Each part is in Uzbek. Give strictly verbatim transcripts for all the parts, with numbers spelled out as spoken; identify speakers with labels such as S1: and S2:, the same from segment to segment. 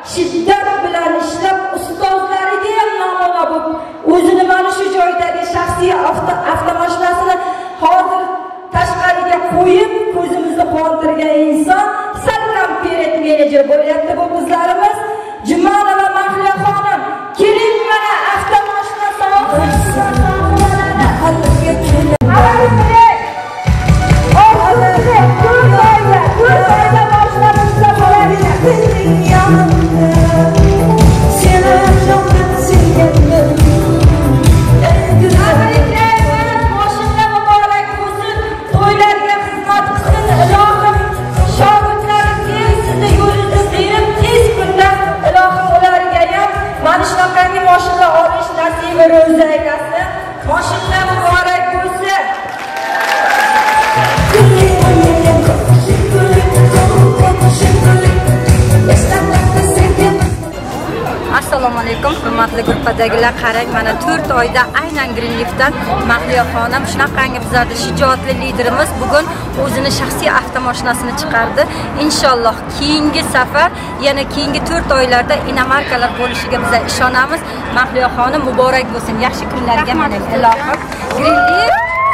S1: shiddat bilan ishlab, ustozlariga ham namuna bo'lib, o'zini mana shu joydagi shaxsiy avtomashinasini hozir tashqariga qo'yib, ko'zimizni quvontirgan inson salkam peret menejer bo'lyapti bu qizlarimiz. Jumanova Mahliyo xonim, keling mana avtomashina sohibasiga
S2: Assalomu alaykum hurmatli gruppadagilar, qarang mana to'rt oyda aynan Greenleaf'dan Mahliyo xonim, shunaqangi bizlarning shijoatli liderimiz bugun o'zini shaxsiy avtomashinasini chiqardi. Inshaalloh keyingi safar, yana keyingi to'rt oylarda inomarkalar bo'lishiga biz ishonamiz. Mahliyo xonim muborak bo'lsin, yaxshi kunlarga mana ilohim. Greenleaf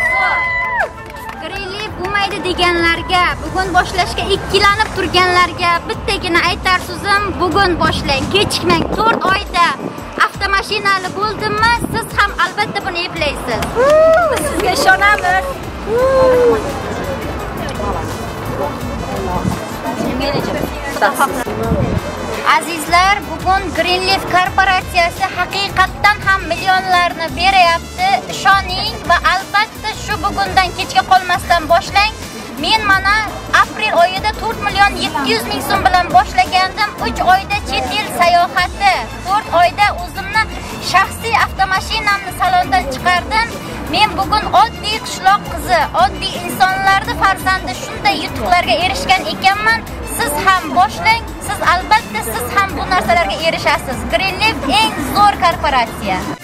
S3: deganlarga, bugun boshlashga ikkilanib turganlarga bittagina aytar so'zim, bugun boshlang, kechikmang. to'rt oyda avtomashinali bo'ldimmi, siz ham albatta buni eplaysiz.
S2: Biz sizga ishonamiz.
S3: Azizlar, bugun Greenleaf korporatsiyasi haqiqatdan ham millionlarni beryapti. Ishoning va albatta shu bugundan kechga qolmasdan boshlang. Men mana aprel oyida to'rt million yetti yuz ming so'm bilan boshlagandim. uch oyda chet el sayohati, to'rt oyda o'zimni shaxsiy avtomashinamni salondan chiqardim. Men bugun oddiy qishloq qizi, oddiy insonlarning farzandi shunday yutuqlarga erishgan ekanman. Siz ham boshlang, siz albatta siz ham bu narsalarga erishasiz. Greenleaf eng zo'r korporatsiya.